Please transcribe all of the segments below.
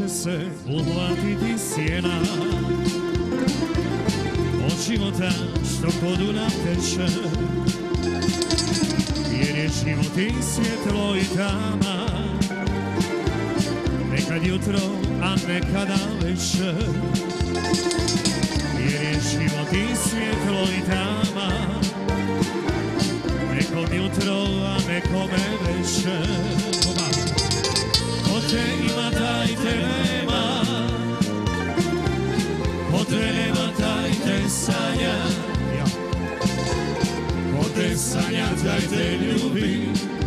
se uhvatiti sjena od života što kod una teče, jer je život i svjetlo i tama, nekad jutro, a nekada večer, jer je život i svjetlo i tama, nekom jutro, a nekome večer. Ko te ima, taj te nema, ko te nema, taj te sanja, ko te sanja, taj te ljubi,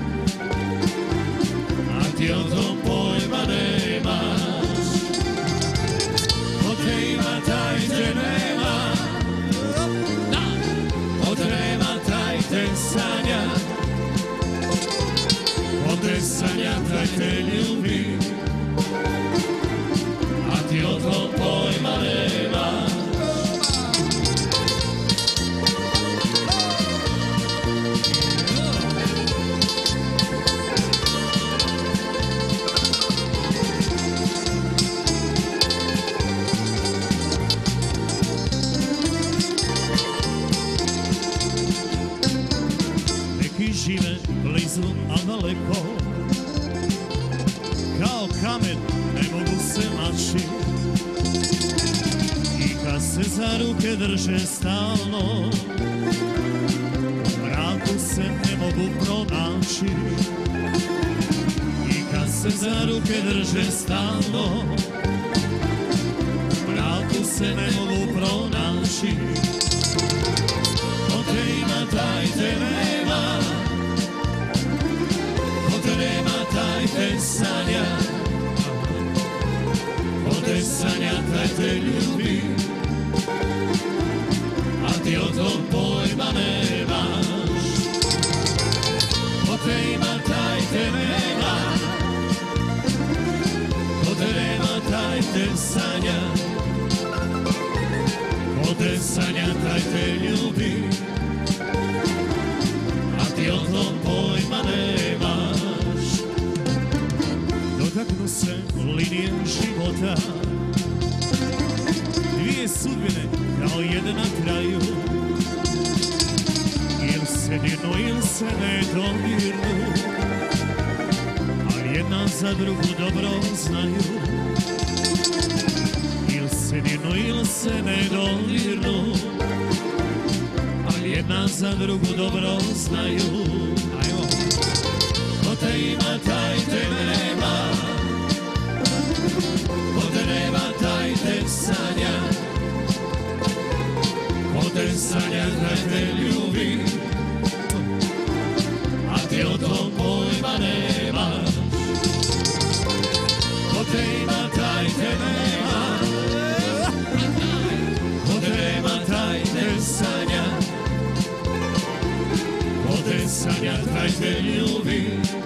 a ti o tom pojma nemaš. Ko te ima, taj te nema, ko te nema, taj te sanja, ko te sanja, taj te ljubi, a ti o tom pojma nemaš. Neki žive blizu, a daleko, kao kamen ne mogu se maći, i kad se za ruke drže stalno, u mraku se ne mogu pronaći. I kad se za ruke drže stalno, u mraku se ne mogu pronaći. Ko te ima, taj te nema, ko te nema, taj te sanja, ko te sanja, taj te ljubi, a ti o tom pojma nemaš. Ko te ima, taj te nema, ko te nema, taj te sanja, ko te sanja, taj te ljubi, a ti o tom pojma nemaš. Dotaknu se linije života, dvije sudbine kao jedna na kraju, ili se dirnu, ili se ne dodirnu, ali jedna za drugu dobro znaju. Ili se dirnu, ili se ne dodirnu, ali jedna za drugu dobro znaju. Ajmo. Ko te ima, taj te nema, ko te nema, taj te sanja, ko te sanja, taj te ljubi, a ti o tom pojma nemaš. Ko te ima, taj te nema, ko te nema, taj te sanja, ko te sanja, taj te ljubi,